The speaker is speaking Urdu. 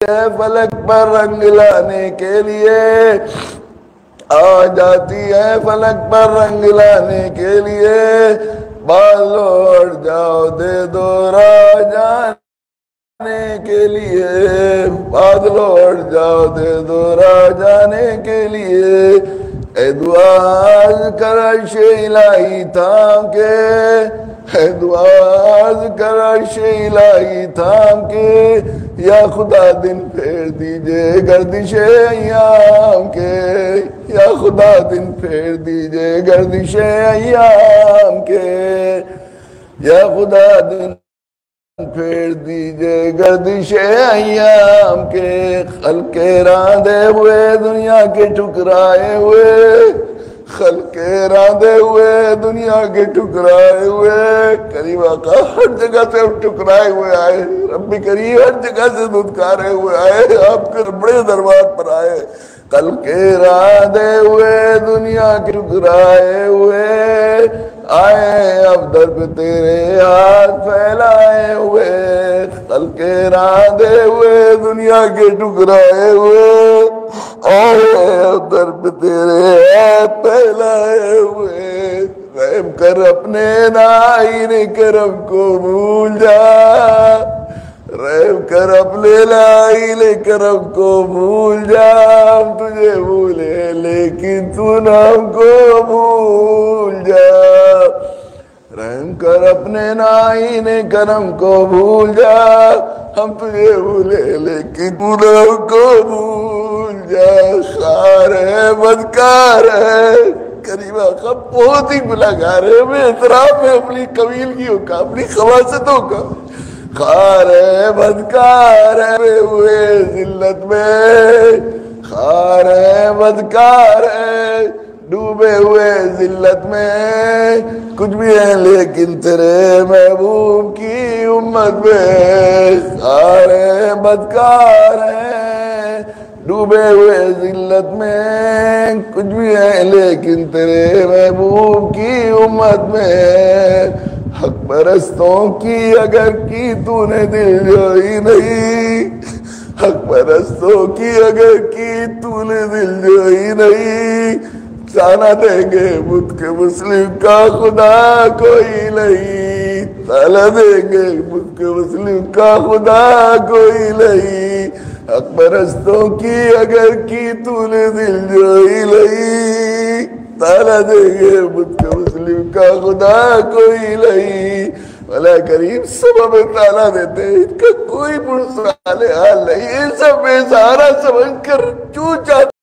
فلک پر رنگ لانے کے لیے، آ جاتی ہے فلک پر رنگ لانے کے لیے، بعض لوٹ جاؤ دے دو راہ جانے کے لیے، بعض لوٹ جاؤ دے دو راہ جانے کے لیے، اے دعا کر عرش الہی تھام کے، اے دعا کر عرش الہی تھام کے، یا خدا دن پھیر دیجئے گردش ایام کے، یا خدا دن پھیر دیجئے گردش ایام کے، یا خدا دن پھیر دیجئے گردش ایام کے، خلق راندے ہوئے دنیا کے ٹکرائے ہوئے، خلق راندے ہوئے دنیا کے ٹکرائے ہوئے، کریم آقا ہر جگہ سے ہم ٹکرائے ہوئے آئے، رب کریم ہر جگہ سے دھتکارے ہوئے آئے، آپ کے بڑے دربار پر آئے، خلق راندے ہوئے دنیا کے ٹکرائے ہوئے، آئے اب در پہ تیرے ہاتھ پھیلائے ہوئے، خلق راندے ہوئے دنیا کے ٹکرائے ہوئے، آئے اب در پہ تیرے ہاتھ پھیلائے ہوئے، رحم کر اپنے نائن کرم کو بھول جا، رحم کر اپنے نائن کرم کو بھول جا، ہم تجھے بھولے لیکن تو نہ ہم کو بھول جا، رحم کر اپنے نائن کرم کو بھول جا، ہم تجھے بھولے لیکن تو نہ ہم کو بھول جا، خار ہے بدکار ہے، کریم آقا بہت ہی بلاگار ہے، میں اعتراف ہے اپنی قبیلگیوں کا، اپنی خواصتوں کا، خار ہے بدکار ہے ہوئے ذلت میں، خار ہے بدکار ہے ڈوبے ہوئے ذلت میں، کچھ بھی ہے لیکن تیرے محبوب کی امت میں، خار ہے بدکار ہے ڈوبے ہوئے ذلت میں، کچھ بھی ہے لیکن تیرے محبوب کی امت میں، حق پرستوں کی اگر کی تو نے دل جوئی نہیں، حق پرستوں کی اگر کی تو نے دل جوئی نہیں، تانا دیں گے بت کے مسلم کا خدا کوئی نہیں، تانا دیں گے بت کے مسلم کا خدا کوئی نہیں، حق پرستوں کی اگر کی تو نے دل جوئی نہیں، تانا دیں گے بت کے مسلم کا خدا کوئی نہیں، مولا کریم سب ہمیں تانا دیتے ہیں، ان کا کوئی صالح حال نہیں، یہ سب بے سہارا سمجھ کر جو چاہتے